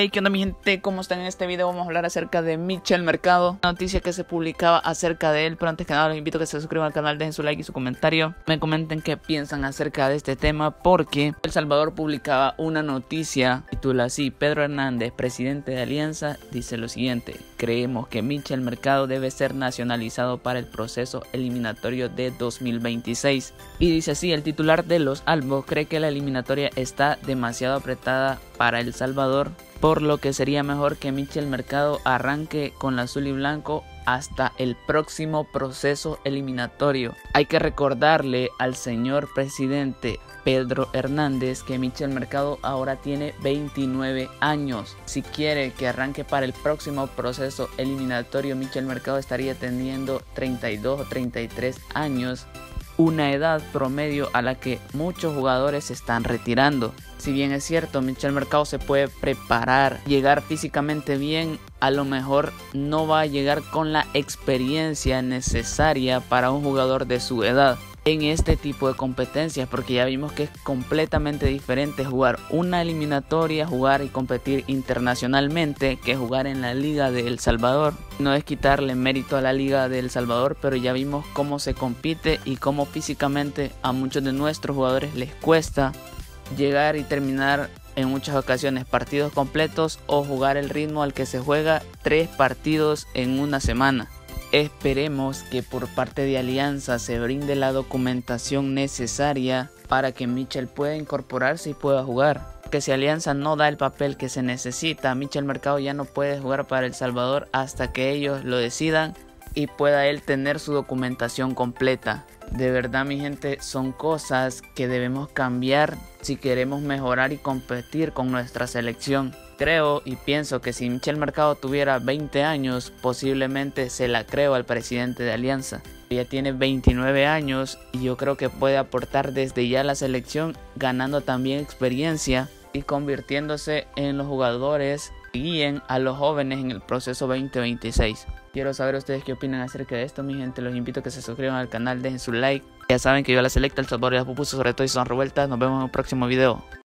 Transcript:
Hey, ¿qué onda mi gente? ¿Cómo están? En este video vamos a hablar acerca de Michel Mercado, una noticia que se publicaba acerca de él, pero antes que nada los invito a que se suscriban al canal, dejen su like y su comentario, me comenten qué piensan acerca de este tema, porque El Salvador publicaba una noticia, titula así: Pedro Hernández, presidente de Alianza, dice lo siguiente: creemos que Michel Mercado debe ser nacionalizado para el proceso eliminatorio de 2026. Y dice así: el titular de los Albos cree que la eliminatoria está demasiado apretada para El Salvador, por lo que sería mejor que Michel Mercado arranque con la azul y blanco hasta el próximo proceso eliminatorio. Hay que recordarle al señor presidente Pedro Hernández que Michel Mercado ahora tiene 29 años. Si quiere que arranque para el próximo proceso eliminatorio, Michel Mercado estaría teniendo 32 o 33 años, una edad promedio a la que muchos jugadores se están retirando. Si bien es cierto, Michel Mercado se puede preparar, llegar físicamente bien, a lo mejor no va a llegar con la experiencia necesaria para un jugador de su edad en este tipo de competencias, porque ya vimos que es completamente diferente jugar una eliminatoria, jugar y competir internacionalmente, que jugar en la Liga de El Salvador. No es quitarle mérito a la Liga de El Salvador, pero ya vimos cómo se compite y cómo físicamente a muchos de nuestros jugadores les cuesta llegar y terminar en muchas ocasiones partidos completos o jugar el ritmo al que se juega 3 partidos en una semana. Esperemos que por parte de Alianza se brinde la documentación necesaria para que Michel pueda incorporarse y pueda jugar. Que si Alianza no da el papel que se necesita, Michel Mercado ya no puede jugar para El Salvador hasta que ellos lo decidan y pueda él tener su documentación completa. De verdad mi gente, son cosas que debemos cambiar si queremos mejorar y competir con nuestra selección. Creo y pienso que si Michel Mercado tuviera 20 años, posiblemente se la creo al presidente de Alianza. Ya tiene 29 años y yo creo que puede aportar desde ya a la selección, ganando también experiencia y convirtiéndose en los jugadores que guíen a los jóvenes en el proceso 2026. Quiero saber ustedes qué opinan acerca de esto, mi gente. Los invito a que se suscriban al canal, dejen su like. Ya saben que yo la selecta El Salvador y las pupusas, sobre todo si son revueltas. Nos vemos en un próximo video.